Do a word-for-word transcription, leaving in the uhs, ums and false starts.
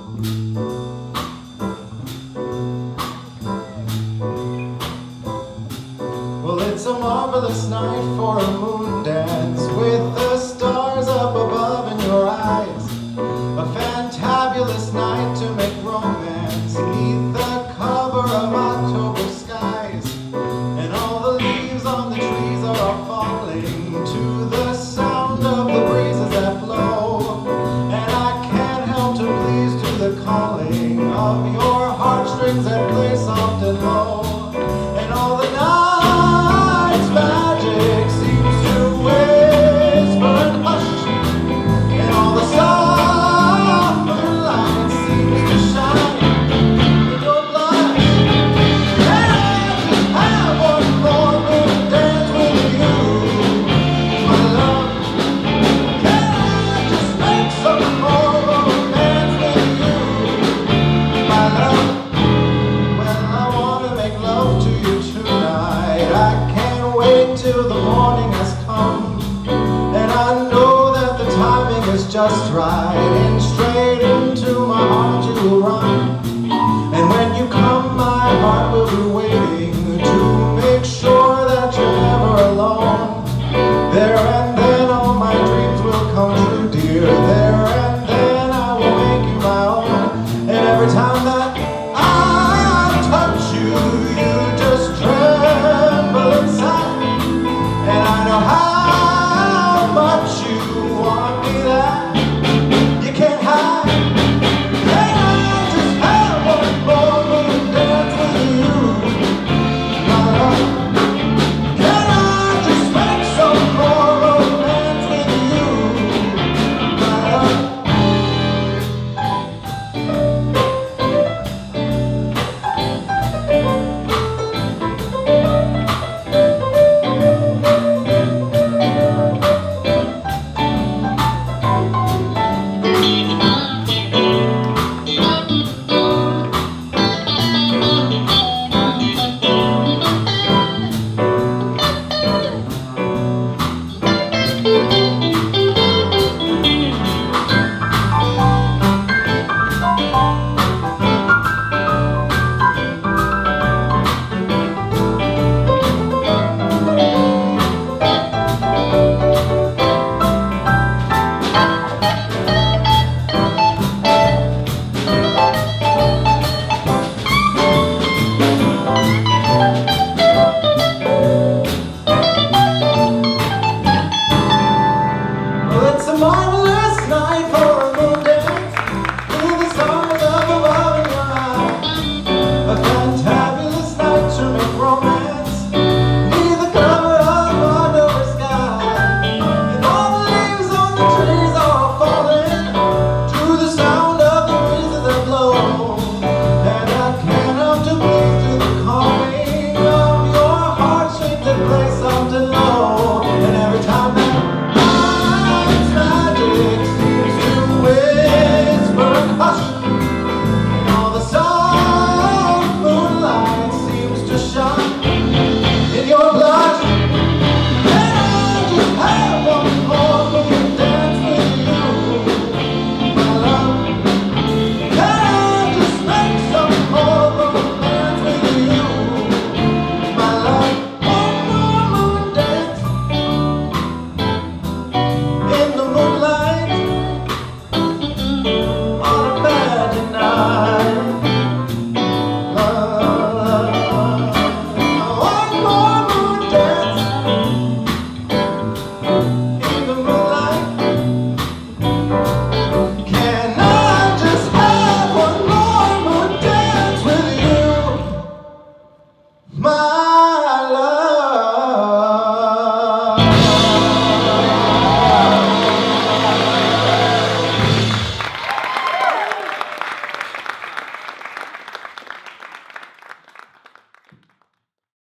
Well, it's a marvelous night for a moon dance, with the stars up above in your eyes. A fantabulous night to make romance neath the cover of October skies. And all the leaves on the trees are all falling to the sound of the breezes that blow. And I can't help to please to the calling of your heartstrings that play soft and low. And all the night's magic seems to whisper and hush, and all the summer light seems to shine in your blush. And I just have one more moon dance with you, my love. Can I just make some more romance with you, my love? Well, I want to make love to you tonight. I can't wait till the morning has come, and I know that the timing is just right, and straight into my heart you will run. And when you come